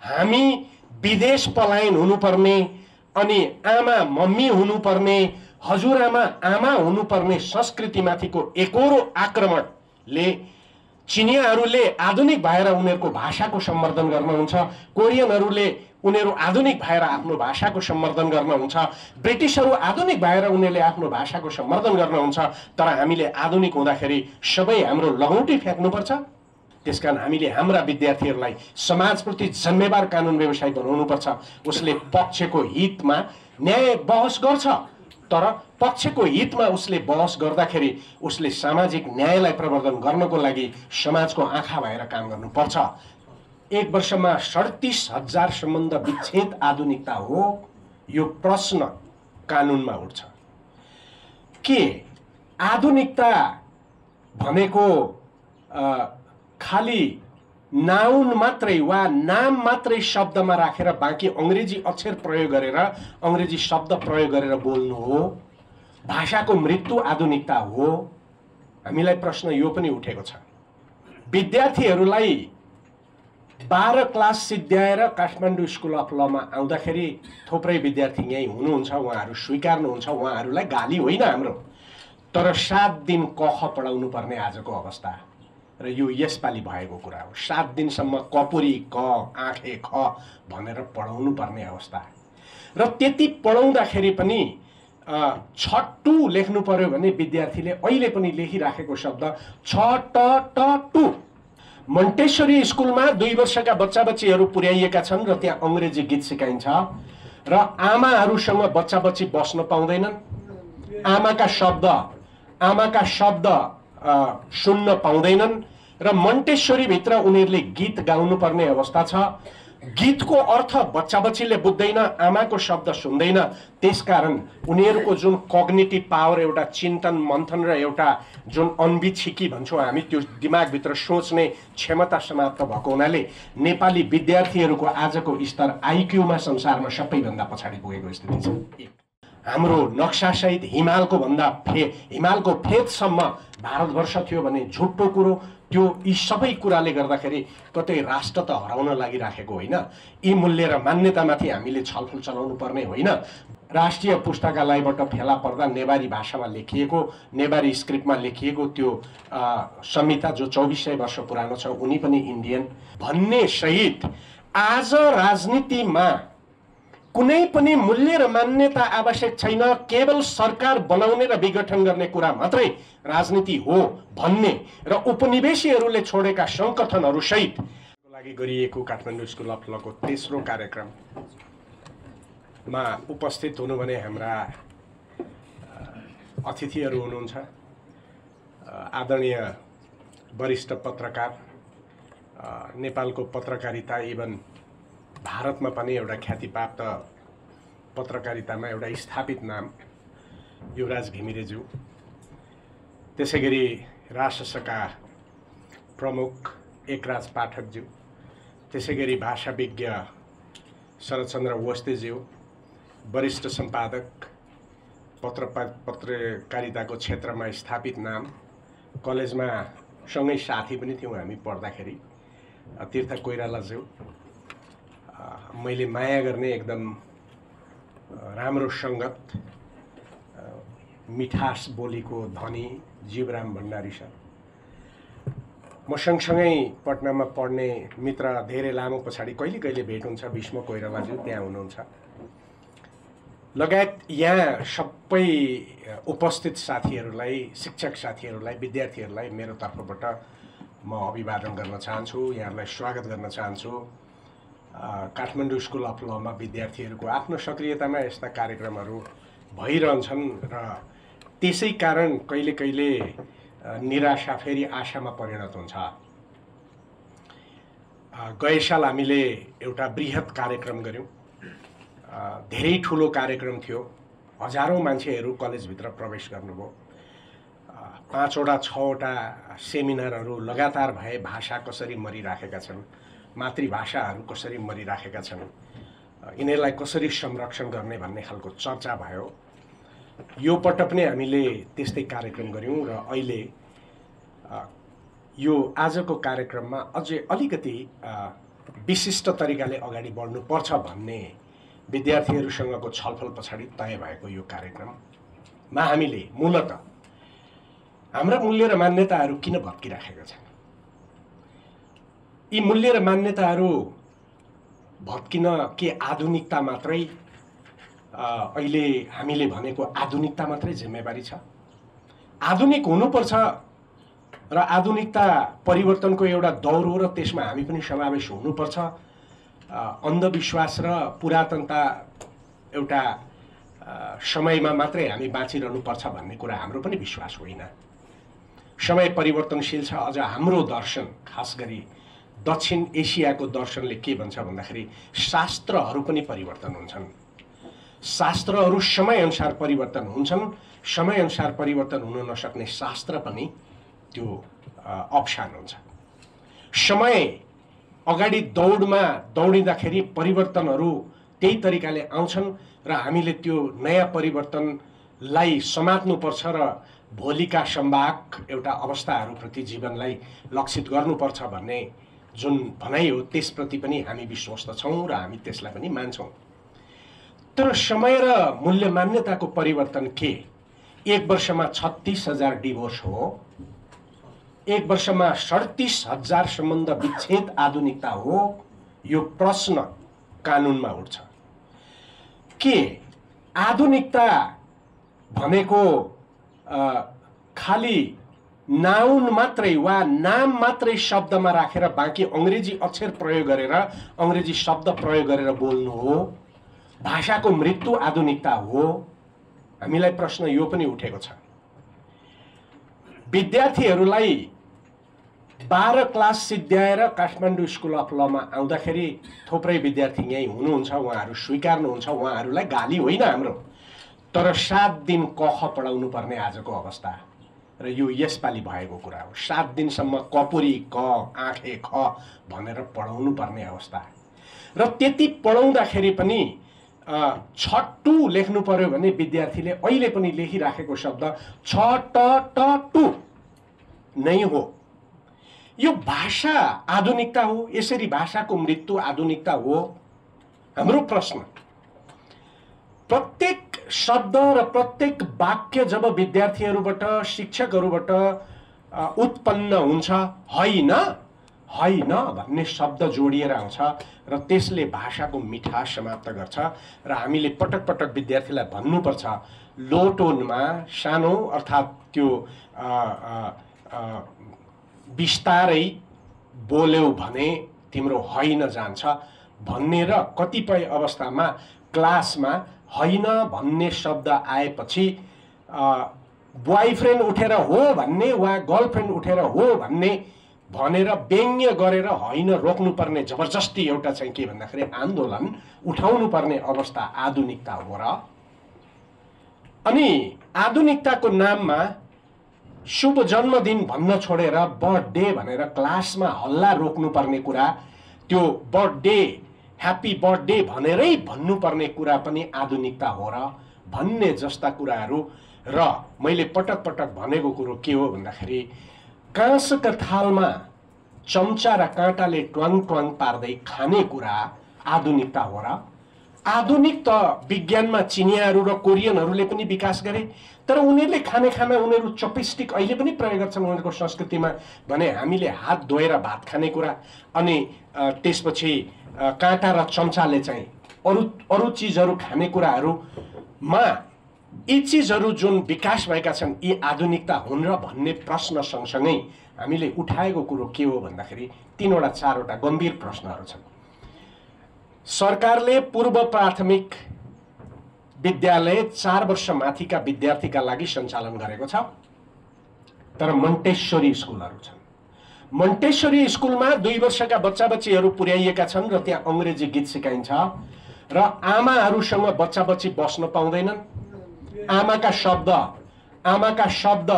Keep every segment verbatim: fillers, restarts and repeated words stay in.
हामी विदेश पलायन हुनुपर्ने अनि आमा मम्मी हुनुपर्ने हजुरआमा आमा हुनुपर्ने संस्कृतिमाथिको एकोरो आक्रमणले चिनियाहरूले आधुनिक भएर उनीहरूको भाषाको सम्वर्धन गर्न हुन्छ, कोरियनहरूले उनीहरू आधुनिक भएर आफ्नो भाषाको सम्वर्धन गर्न हुन्छ, ब्रिटिसहरू आधुनिक भएर उनीहरूले आफ्नो भाषाको सम्वर्धन गर्न हुन्छ। तर हामीले आधुनिक हुँदाखेरि सबै हाम्रो लगौटी फ्याँक्नुपर्छ। त्यसकारण हामीले हाम्रा विद्यार्थीहरूलाई समाजप्रति जिम्मेवार कानुन व्यवसाय बनाउनुपर्छ। उसले पक्षको हितमा न्याय बहस गर्छ, तर पक्षको हितमा उसले बहस गर्दाखेरि उसले सामाजिक न्यायलाई प्रवर्धन गर्नको लागि समाजको आँखा भएर काम गर्नुपर्छ। एक वर्षमा सडतिस हजार सम्बन्ध विच्छेद आधुनिकता हो, यो प्रश्न कानुनमा उठ्छ। के आधुनिकता भनेको खाली नाउन मात्रै वा नाम मात्रै शब्दमा राखेर बाँकी अङ्ग्रेजी अक्षर प्रयोग गरेर अङ्ग्रेजी शब्द प्रयोग गरेर बोल्नु हो? भाषाको मृत्यु आधुनिकता हो? हामीलाई प्रश्न यो पनि उठेको छ। विद्यार्थीहरूलाई बाह्र क्लास सिद्ध्याएर काठमाडौँ स्कुल अफ लमा आउँदाखेरि थुप्रै विद्यार्थी यहीँ हुनुहुन्छ, उहाँहरू स्वीकार्नुहुन्छ, उहाँहरूलाई गाली होइन हाम्रो, तर सात दिन कख पढाउनु पर्ने आजको अवस्था र यो यसपालि भएको कुरा हो। सात दिनसम्म कपुरी क आँखे ख भनेर पढाउनु पर्ने अवस्था र त्यति पढाउँदाखेरि पनि छट्टु लेख्नु पर्यो भने विद्यार्थीले अहिले पनि लेखिराखेको शब्द छ ट ट टु। मन्टेश्वरी स्कुलमा दुई वर्षका बच्चा बच्चीहरू पुर्याइएका छन् र त्यहाँ अङ्ग्रेजी गीत सिकाइन्छ र आमाहरूसँग बच्चा बच्ची बस्न पाउँदैनन्, आमाका शब्द आमाका शब्द सुन्न पाउँदैनन् र मन्टेश्वरी भित्र उनीहरूले गीत गाउनु पर्ने अवस्था छ। गीतको अर्थ बच्चा बच्चीले बुझ्दैन, आमाको शब्द सुन्दैन। त्यसकारण उनीहरूको जुन कग्निटिभ पावर, एउटा चिन्तन मन्थन र एउटा जुन अन्विच्छिकी भन्छौँ हामी, त्यो दिमागभित्र सोच्ने क्षमता समाप्त भएको हुनाले नेपाली विद्यार्थीहरूको आजको स्तर आइक्यूमा संसारमा सबैभन्दा पछाडि पुगेको स्थिति छ। हाम्रो नक्सासहित हिमालको भन्दा फे हिमालको फेदसम्म भारतवर्ष थियो भने झुट्टो कुरो। त्यो यी सबै कुराले गर्दाखेरि कतै राष्ट्र त हराउन लागिराखेको होइन। यी मूल्य र मान्यतामाथि हामीले छलफल चलाउनु पर्ने होइन। राष्ट्रिय पुस्तकालयबाट फेला पर्दा नेवारी भाषामा लेखिएको, नेवारी स्क्रिप्टमा लेखिएको त्यो संहिता जो चौबिस सय वर्ष पुरानो छ, उनी पनि इन्डियन भन्ने सहित आज राजनीतिमा कुनै पनि मूल्य र मान्यता आवश्यक छैन, केवल सरकार बनाउने र विघटन गर्ने कुरा मात्रै राजनीति हो भन्ने र उपनिवेशीहरूले छोडेका सङ्गठनहरू सहित लागि गरिएको काठमाडौँ स्कुल अफ लको तेस्रो कार्यक्रममा उपस्थित हुनु भने हाम्रा अतिथिहरू हुनुहुन्छ। आदरणीय वरिष्ठ पत्रकार, नेपालको पत्रकारिता इभन भारतमा पनि एउटा ख्यातिप्राप्त पत्रकारितामा एउटा स्थापित नाम युवराज घिमिरेज्यू, त्यसै गरी राजशास्त्रका प्रमुख एकराज पाठकज्यू, त्यसै गरी भाषाविज्ञ शरदचन्द्र वस्तेज्यू, वरिष्ठ सम्पादक, पत्र पत्रकारिताको क्षेत्रमा स्थापित नाम, कलेजमा सँगै साथी पनि थियौँ हामी पढ्दाखेरि, तीर्थ कोइरालाज्यू, मैले माया गर्ने एकदम राम्रो सङ्गत, मिठास बोलीको धनी जीवराम भण्डारी सर, म सँगसँगै पटनामा पढ्ने मित्र धेरै लामो पछाडि कहिले कहिले भेट हुन्छ, भीष्म कोइरालाज्यू त्यहाँ हुनुहुन्छ, लगायत यहाँ सबै उपस्थित साथीहरूलाई, शिक्षक साथीहरूलाई, विद्यार्थीहरूलाई मेरो तर्फबाट म अभिवादन गर्न चाहन्छु, यहाँहरूलाई स्वागत गर्न चाहन्छु। काठमाडौँ स्कुल अफ लमा विद्यार्थीहरूको आफ्नो सक्रियतामा यस्ता कार्यक्रमहरू भइरहन्छन् र त्यसै कारण कहिले कहिले निराशा फेरि आशामा परिणत हुन्छ। गए साल हामीले एउटा बृहत कार्यक्रम गऱ्यौँ, धेरै ठुलो कार्यक्रम थियो, हजारौँ मान्छेहरू कलेजभित्र प्रवेश गर्नुभयो, पाँचवटा छवटा सेमिनारहरू लगातार भए, भाषा कसरी मरिराखेका छन्, मातृभाषाहरू कसरी मरिराखेका छन्, यिनीहरूलाई कसरी संरक्षण गर्ने भन्ने खालको चर्चा भयो। यो पटक पनि हामीले त्यस्तै कार्यक्रम गऱ्यौँ र अहिले यो आजको कार्यक्रममा अझै अलिकति विशिष्ट तरिकाले अगाडि बढ्नुपर्छ भन्ने विद्यार्थीहरूसँगको छलफल पछाडि तय भएको यो कार्यक्रममा हामीले मूलत हाम्रा मूल्य र मान्यताहरू किन भत्किराखेका छन्, यी मूल्य र मान्यताहरू भत्किन के आधुनिकता मात्रै अहिले हामीले भनेको आधुनिकता मात्रै जिम्मेवारी छ? आधुनिक हुनुपर्छ र आधुनिकता परिवर्तनको एउटा दौर हो र त्यसमा हामी पनि समावेश हुनुपर्छ। अन्धविश्वास र पुरातनता एउटा समयमा मात्रै हामी बाँचिरहनुपर्छ भन्ने कुरा हाम्रो पनि विश्वास होइन। समय परिवर्तनशील छ। अझ हाम्रो दर्शन, खास गरी दक्षिण एसियाको दर्शनले के भन्छ भन्दाखेरि शास्त्रहरू पनि परिवर्तन हुन्छन्। शास्त्रहरू समयअनुसार परिवर्तन हुन्छन्। समयअनुसार परिवर्तन हुन नसक्ने शास्त्र पनि त्यो अप्सन हुन्छ। समय अगाडि दौडमा दौडिँदाखेरि परिवर्तनहरू त्यही तरिकाले आउँछन् र हामीले त्यो नयाँ परिवर्तनलाई समात्नुपर्छ र भोलिका सम्भाग एउटा अवस्थाहरूप्रति जीवनलाई लक्षित गर्नुपर्छ भन्ने जुन भनाइ हो त्यसप्रति पनि हामी विश्वस्त छौँ र हामी त्यसलाई पनि मान्छौँ। तर समय र मूल्य मान्यताको परिवर्तन के? एक वर्षमा छत्तीस हजार डिभोर्स हो, एक वर्षमा सडतिस हजार सम्बन्ध विच्छेद आधुनिकता हो? यो प्रश्न कानुनमा उठ्छ। के आधुनिकता भनेको खाली नाउन मात्रै वा नाम मात्रै शब्दमा राखेर बाँकी अङ्ग्रेजी अक्षर प्रयोग गरेर अङ्ग्रेजी शब्द प्रयोग गरेर बोल्नु हो? भाषाको मृत्यु आधुनिकता हो? हामीलाई प्रश्न यो पनि उठेको छ। विद्यार्थीहरूलाई बाह्र क्लास सिद्ध्याएर काठमाडौँ स्कुल अफ लमा आउँदाखेरि थुप्रै विद्यार्थी यहीँ हुनुहुन्छ, उहाँहरू स्वीकार्नुहुन्छ, उहाँहरूलाई गाली होइन हाम्रो, तर सात दिन क ख पढाउनु पर्ने आजको अवस्था र यो यसपालि भएको कुरा हो। सात दिनसम्म कपुरी क आँखे ख भनेर पढाउनु पर्ने अवस्था र त्यति पढाउँदाखेरि पनि छट्टु लेख्नु पर्यो भने विद्यार्थीले अहिले पनि लेखिराखेको शब्द छ ट ट टु नै हो। यो भाषा आधुनिकता हो? यसरी भाषाको मृत्यु आधुनिकता हो? हाम्रो प्रश्न। प्रत्येक शब्द र प्रत्येक वाक्य जब विद्यार्थीहरूबाट शिक्षकहरूबाट उत्पन्न हुन्छ होइन होइन भन्ने शब्द जोडिएर आउँछ र त्यसले भाषाको मिठास समाप्त गर्छ र हामीले पटक पटक विद्यार्थीलाई भन्नुपर्छ लो टोनमा सानो अर्थात् त्यो बिस्तारै बोल्यौ भने तिम्रो होइन जान्छ भन्ने र कतिपय अवस्थामा क्लासमा होइन भन्ने शब्द आएपछि बोयफ्रेन्ड उठेर हो भन्ने वा गर्लफ्रेन्ड उठेर हो भन्ने भनेर व्यङ्ग्य गरेर होइन रोक्नुपर्ने जबरजस्ती एउटा चाहिँ के भन्दाखेरि आन्दोलन उठाउनु पर्ने अवस्था आधुनिकता हो र? अनि आधुनिकताको नाममा शुभ जन्मदिन भन्न छोडेर बर्थडे भनेर क्लासमा हल्ला रोक्नुपर्ने कुरा, त्यो बर्थडे ह्याप्पी बर्थडे भनेरै भन्नुपर्ने कुरा पनि आधुनिकता हो र भन्ने जस्ता कुराहरू। र मैले पटक पटक भनेको कुरो के हो भन्दाखेरि काँसका थालमा चम्चा र काँटाले ट्वाङ ट्वाङ पार्दै खाने कुरा आधुनिकता हो र? आधुनिक त विज्ञानमा चिनियाहरू र कोरियनहरूले पनि विकास गरे, तर उनीहरूले खाने खाना उनीहरू चपस्टिक अहिले पनि प्रयोग गर्छन् उनीहरूको संस्कृतिमा भने हामीले हात धोएर भात खाने कुरा अनि त्यसपछि काँटा र चम्चाले चाहिँ अरू अरू चिजहरू खाने कुराहरूमा यी चिजहरू जुन विकास भएका छन् यी आधुनिकता हुन् र भन्ने प्रश्न सँगसँगै हामीले उठाएको कुरो के हो भन्दाखेरि तीनवटा चारवटा गम्भीर प्रश्नहरू छन्। सरकारले पूर्व प्राथमिक विद्यालय चार वर्ष माथिका विद्यार्थीका लागि सञ्चालन गरेको छ, तर मन्टेश्वरी स्कुलहरू छन्। मन्टेश्वरी स्कुलमा दुई वर्षका बच्चा बच्चीहरू पुर्याइएका छन् र त्यहाँ अङ्ग्रेजी गीत सिकाइन्छ र आमाहरूसँग बच्चा बच्ची बस्न पाउँदैनन्, आमाका शब्द आमाका शब्द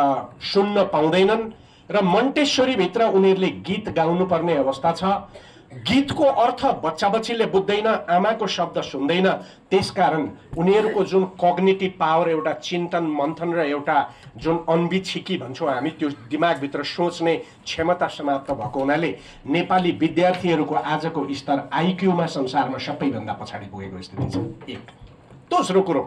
सुन्न पाउँदैनन् र मन्टेश्वरी भित्र उनीहरूले गीत गाउनु पर्ने अवस्था छ गीतको अर्थ बच्चा बच्चीले बुझ्दैन, आमाको शब्द सुन्दैन, त्यसकारण उनीहरूको जुन कग्निटिभ पावर, एउटा चिन्तन मन्थन र एउटा जुन अनविच्छिकी भन्छौँ हामी, त्यो दिमागभित्र सोच्ने क्षमता समाप्त भएको हुनाले नेपाली विद्यार्थीहरूको आजको स्तर आइक्यूमा संसारमा सबैभन्दा पछाडि पुगेको स्थिति छ। एक। दोस्रो कुरो,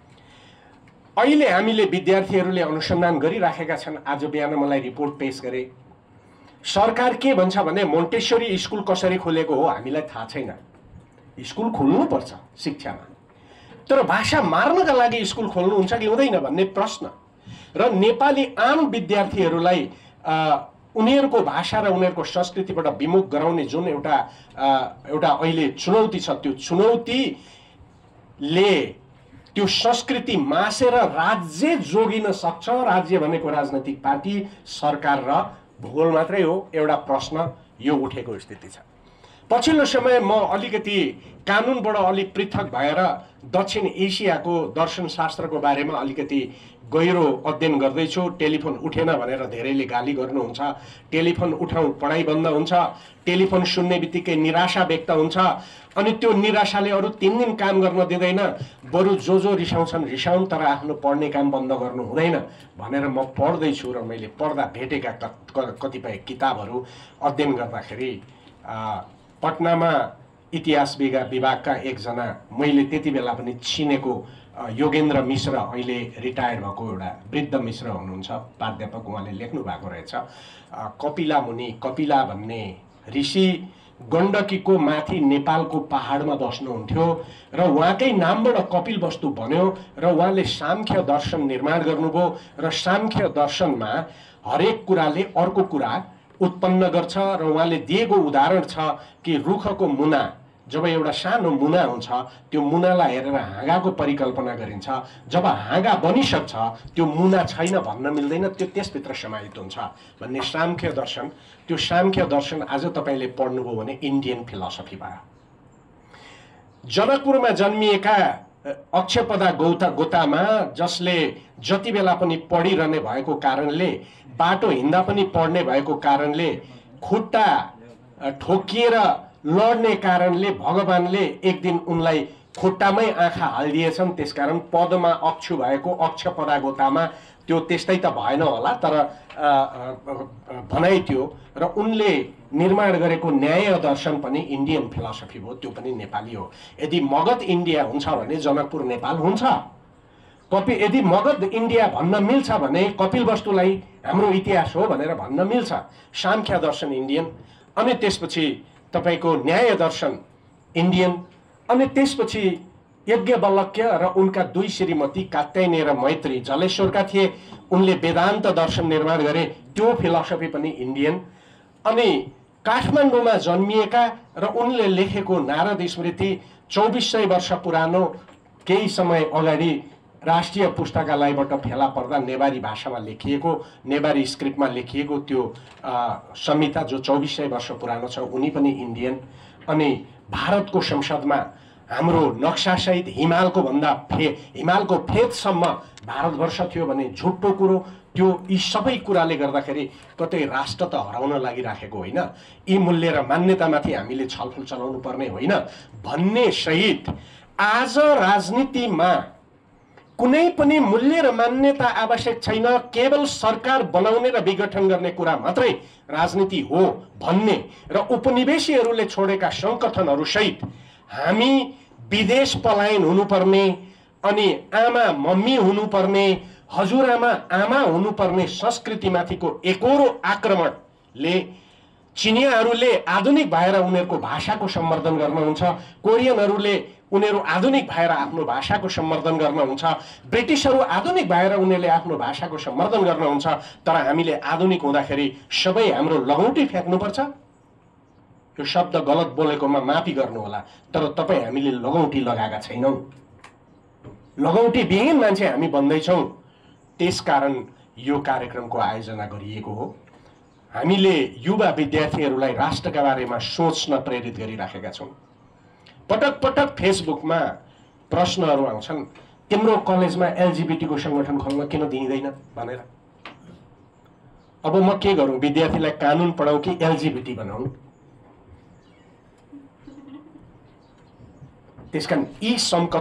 अहिले हामीले विद्यार्थीहरूले अनुसन्धान गरिराखेका छन्। आज बिहान मलाई रिपोर्ट पेश गरे, सरकार के भन्छ भने मोन्टेसरी स्कुल कसरी खोलेको हो हामीलाई थाहा छैन। स्कुल खोल्नुपर्छ शिक्षामा, तर भाषा मार्नका लागि स्कुल खोल्नुहुन्छ कि हुँदैन भन्ने प्रश्न र नेपाली आम विद्यार्थीहरूलाई उनीहरूको भाषा र उनीहरूको संस्कृतिबाट विमुख गराउने जुन एउटा एउटा अहिले चुनौती छ, त्यो चुनौतीले त्यो संस्कृति मासेर राज्य जोगिन सक्छ। राज्य भनेको राजनैतिक पार्टी, सरकार र भूगोल मात्रै हो। एउटा प्रश्न यो उठेको स्थिति छ। पछिल्लो समय म अलिकति कानुनबाट अलिक पृथक भएर दक्षिण एसियाको दर्शनशास्त्रको बारेमा अलिकति गहिरो अध्ययन गर्दैछु। टेलिफोन उठेन भनेर धेरैले गाली गर्नुहुन्छ, टेलिफोन उठाउँ पढाइ बन्द हुन्छ, टेलिफोन सुन्ने बित्तिकै निराशा व्यक्त हुन्छ, अनि त्यो निराशाले अरू तीन दिन काम गर्न दिँदैन, बरु जो जो रिसाउँछन् रिसाउन् तर आफ्नो पढ्ने काम बन्द गर्नु हुँदैन भनेर म पढ्दैछु। र मैले पढ्दा भेटेका कतिपय किताबहरू अध्ययन गर्दाखेरि पटनामा इतिहास विभागका एकजना मैले त्यति बेला पनि चिनेको योगेन्द्र मिश्र, अहिले रिटायर्ड भएको एउटा वृद्ध मिश्र हुनुहुन्छ, प्राध्यापक, उहाँले लेख्नु भएको रहेछ। कपिला मुनि, कपिला भन्ने ऋषि गण्डकीको माथि नेपालको पहाडमा बस्नुहुन्थ्यो र उहाँकै नामबाट कपिल वस्तु बन्यो र उहाँले साङ्ख्य दर्शन निर्माण गर्नुभयो र साङ्ख्य दर्शनमा हरेक कुराले अर्को कुरा उत्पन्न गर्छ र उहाँले दिएको उदाहरण छ कि रुखको मुना, जब एउटा सानो मुना हुन्छ त्यो मुनालाई हेरेर हाँगाको परिकल्पना गरिन्छ, जब हाँगा बनिसक्छ त्यो मुना छैन भन्न मिल्दैन, त्यो त्यसभित्र समाहित हुन्छ भन्ने साङ्ख्य दर्शन। त्यो साङ्ख्य दर्शन आज तपाईँले पढ्नुभयो भने इन्डियन फिलोसफी भयो। जनकपुरमा जन्मिएका अक्षपदा गौता गोतामा, जसले जति बेला पनि पढिरहने भएको कारणले, बाटो हिँड्दा पनि पढ्ने भएको कारणले, खुट्टा ठोकिएर लड्ने कारणले भगवानले एक दिन उनलाई खुट्टामै आँखा हालिदिएछन्। त्यसकारण पदमा अक्षु भएको अक्षपदा गोतामा त्यो त्यस्तै त भएन होला, तर भनाइ थियो। र उनले निर्माण गरेको न्याय दर्शन पनि इन्डियन फिलोसफी हो, त्यो पनि नेपाली हो। यदि मगध इन्डिया हुन्छ भने जनकपुर नेपाल हुन्छ। कपि यदि मगध इन्डिया भन्न मिल्छ भने कपिल वस्तुलाई हाम्रो इतिहास हो भनेर भन्न मिल्छ। साङ्ख्य दर्शन इन्डियन, अनि त्यसपछि तपाईँको न्याय दर्शन इन्डियन, अनि त्यसपछि यज्ञवल्क्य र उनका दुई श्रीमती कात्यायनी र मैत्री जलेश्वरका थिए, उनले वेदान्त दर्शन निर्माण गरे, त्यो फिलोसफी पनि इन्डियन। अनि काठमाडौँमा जन्मिएका र उनले लेखेको नारद स्मृति चौबिस सय वर्ष पुरानो, केही समय अगाडि राष्ट्रिय पुस्तकालयबाट फेला पर्दा नेवारी भाषामा लेखिएको, नेवारी स्क्रिप्टमा लेखिएको त्यो संहिता जो चौबिस सय वर्ष पुरानो छ, उनी पनि इन्डियन। अनि भारतको संसदमा हाम्रो नक्सासहित हिमालको भन्दा फे हिमालको फेदसम्म भारतवर्ष थियो भने झुट्टो कुरो। त्यो यी सबै कुराले गर्दाखेरि कतै राष्ट्र त हराउन लागिराखेको होइन, यी मूल्य र मान्यतामाथि हामीले छलफल चलाउनु पर्ने होइन भन्ने सहित आज राजनीतिमा कुनै पनि मूल्य र मान्यता आवश्यक छैन, केवल सरकार बनाउने र विघटन गर्ने कुरा मात्रै राजनीति हो भन्ने र उपनिवेशीहरूले छोडेका सङ्कथनहरू सहित हामी विदेश पलायन हुनुपर्ने, अनि आमा मम्मी हुनुपर्ने, हजुरआमा आमा हुनुपर्ने संस्कृतिमाथिको एकोरो आक्रमणले चिनियाहरूले आधुनिक भएर उनीहरूको भाषाको सम्वर्धन गर्नुहुन्छ, कोरियनहरूले उनीहरू आधुनिक भएर आफ्नो भाषाको सम्वर्धन गर्नुहुन्छ, ब्रिटिसहरू आधुनिक भएर उनीहरूले आफ्नो भाषाको सम्वर्धन गर्नुहुन्छ। तर हामीले आधुनिक हुँदाखेरि सबै हाम्रो लगौटी फ्याँक्नुपर्छ। यो शब्द गलत बोलेकोमा माफी गर्नु होला, तर तपाईँ हामीले लगौटी लगाएका छैनौँ, लगौटी विहीन मान्छे हामी बन्दैछौँ। त्यसकारण यो कार्यक्रमको आयोजना गरिएको हो। हामीले युवा विद्यार्थीहरूलाई राष्ट्रका बारेमा सोच्न प्रेरित गरिराखेका छौँ। पटक पटक फेसबुकमा प्रश्नहरू आउँछन्, तिम्रो कलेजमा एलजिबिटीको सङ्गठन खोल्न किन दिइँदैन भनेर। अब म के गरौँ, विद्यार्थीलाई कानुन पढाउँ कि एलजिबिटी बनाउँ? त्यसकारण यी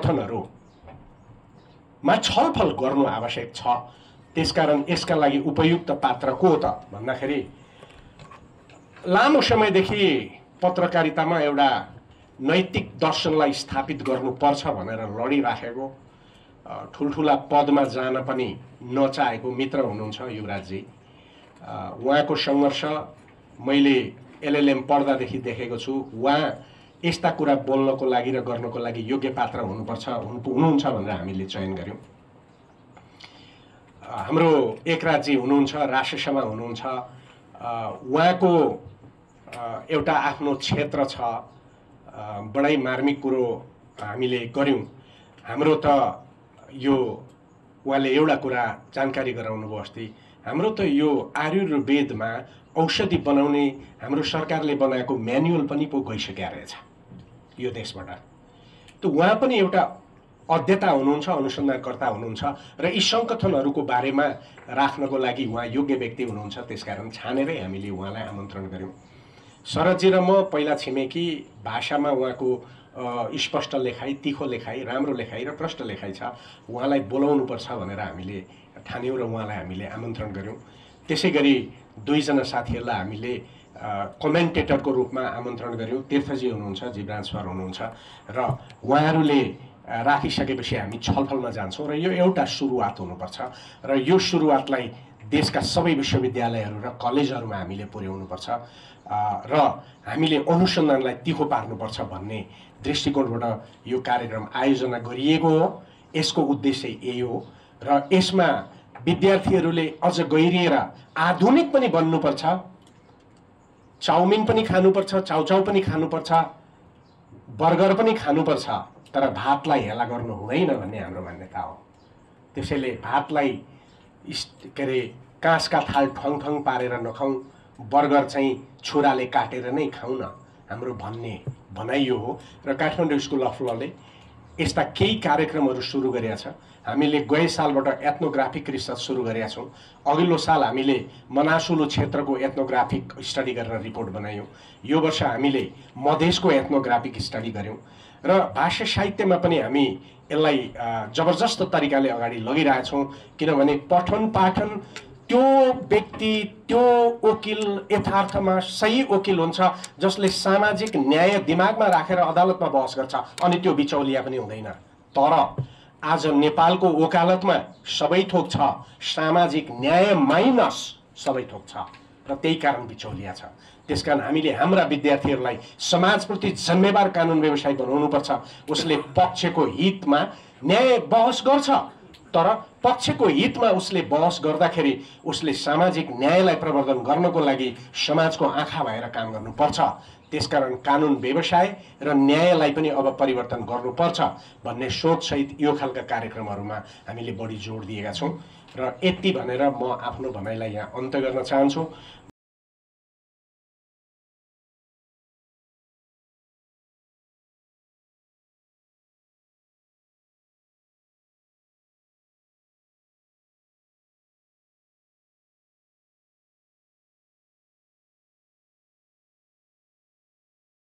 संकथनहरूमा छलफल गर्नु आवश्यक छ। त्यसकारण यसका लागि उपयुक्त पात्र को त भन्दाखेरि लामो समयदेखि पत्रकारितामा एउटा नैतिक दर्शनलाई स्थापित गर्नुपर्छ भनेर लडिराखेको ठुल्ठुला पदमा जान पनि नचाहेको मित्र हुनुहुन्छ युवराजजी। उहाँको सङ्घर्ष मैले एलएलएम पढ्दादेखि देखेको छु। उहाँ यस्ता कुरा बोल्नको लागि र गर्नको लागि योग्य पात्र हुनुपर्छ हुनुहुन्छ भनेर हामीले चयन गर्यौँ। हाम्रो एकराजी हुनुहुन्छ, राष्ट्रसभा हुनुहुन्छ, उहाँको एउटा आफ्नो क्षेत्र छ, बडै मार्मिक कुरो हामीले गर्यौँ। हाम्रो त यो उहाँले एउटा कुरा जानकारी गराउनु भयो अस्ति, हाम्रो त यो आयुर्वेदमा औषधि बनाउने हाम्रो सरकारले बनाएको म्यानुअल पनि पो गइसकेको रहेछ यो देशबाट। त उहाँ पनि एउटा अध्येता हुनुहुन्छ, अनुसन्धानकर्ता हुनुहुन्छ र यी सङ्गठनहरूको बारेमा राख्नको लागि उहाँ योग्य व्यक्ति हुनुहुन्छ। त्यसकारण छानेरै हामीले उहाँलाई आमन्त्रण गऱ्यौँ। शरदजी र म पहिला छिमेकी, भाषामा उहाँको स्पष्ट लेखाइ, तिखो लेखाइ, राम्रो लेखाइ र प्रष्ट लेखाइ छ। उहाँलाई बोलाउनुपर्छ भनेर हामीले ठान्यौँ र उहाँलाई हामीले आमन्त्रण गऱ्यौँ। त्यसै गरी दुईजना साथीहरूलाई हामीले कमेन्टेटरको रूपमा आमन्त्रण गऱ्यौँ। तीर्थजी हुनुहुन्छ, जीवराज सर हुनुहुन्छ र उहाँहरूले राखिसकेपछि हामी छलफलमा जान्छौँ र यो एउटा सुरुवात हुनुपर्छ र यो सुरुवातलाई देशका सबै विश्वविद्यालयहरू र कलेजहरूमा हामीले पुर्याउनुपर्छ र हामीले अनुसन्धानलाई तिखो पार्नुपर्छ भन्ने दृष्टिकोणबाट यो कार्यक्रम आयोजना गरिएको हो। यसको उद्देश्य यही हो र यसमा विद्यार्थीहरूले अझ गहिरिएर आधुनिक पनि बन्नुपर्छ, चाउमिन पनि खानुपर्छ, चाउचाउ पनि खानुपर्छ, बर्गर पनि खानुपर्छ, तर भातलाई हेला गर्नु हुँदैन भन्ने हाम्रो मान्यता हो। त्यसैले भातलाई के अरे काँसका थाल ठङ ठङ पारेर नखाउँ, बर्गर चाहिँ छुराले काटेर नै खाउँ न, हाम्रो भन्ने भनाइ यो हो। र काठमाडौँ स्कुल अफ लले यस्ता केही कार्यक्रमहरू सुरु गरेका छ। हामीले गए सालबाट एथनोग्राफिक रिसर्च सुरु गरेका छौँ। अघिल्लो साल हामीले मनासुलु क्षेत्रको एथनोग्राफिक स्टडी गरेर रिपोर्ट बनायौँ। यो वर्ष हामीले मधेसको एथनोग्राफिक स्टडी गऱ्यौँ र भाषा साहित्यमा पनि हामी यसलाई जबरजस्त तरिकाले अगाडि लगिरहेछौँ। किनभने पठन पाठन त्यो व्यक्ति, त्यो वकिल यथार्थमा सही वकिल हुन्छ जसले सामाजिक न्याय दिमागमा राखेर अदालतमा बहस गर्छ, अनि त्यो बिचौलिया पनि हुँदैन। तर आज नेपालको वकालतमा सबै थोक छ, सामाजिक न्याय माइनस सबै थोक छ र त्यही कारण बिचौलिया छ। त्यसकारण हामीले हाम्रा विद्यार्थीहरूलाई समाजप्रति जिम्मेवार कानुन व्यवसाय बनाउनुपर्छ। उसले पक्षको हितमा न्याय बहस गर्छ, तर पक्षको हितमा उसले बहस गर्दाखेरि उसले सामाजिक न्यायलाई प्रवर्धन गर्नको लागि समाजको आँखा भएर काम गर्नुपर्छ। त्यसकारण कानुन व्यवसाय र न्यायलाई पनि अब परिवर्तन गर्नुपर्छ भन्ने सोचसहित यो खालका कार्यक्रमहरूमा हामीले बढी जोड दिएका छौँ। र यति भनेर म आफ्नो भनाइलाई यहाँ अन्त्य गर्न चाहन्छु।